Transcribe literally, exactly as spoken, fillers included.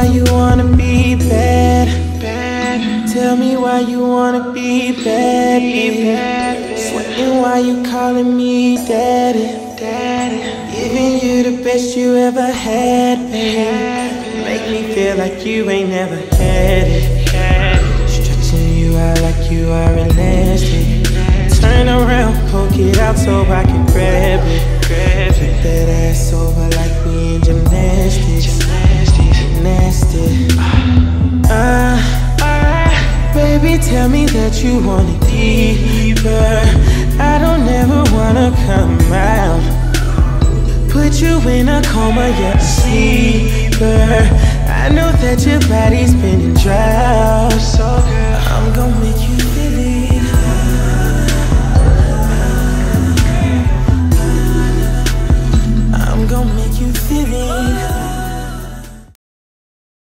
why you wanna be bad, bad. Tell me why you wanna be bad, baby. Sweating why you calling me daddy, daddy. Giving you the best you ever had, baby. Make me feel like you ain't never had it. Stretching you out like you are elastic. Turn around, poke it out so I can grab it. Flip that ass over like we in gymnastics. Nasty. Uh, baby, tell me that you want it deeper. I don't ever wanna come out. Put you in a coma, yeah, sleeper. I know that your body's been in drought, so I'm gonna make you feel it. I'm gonna make you feel it.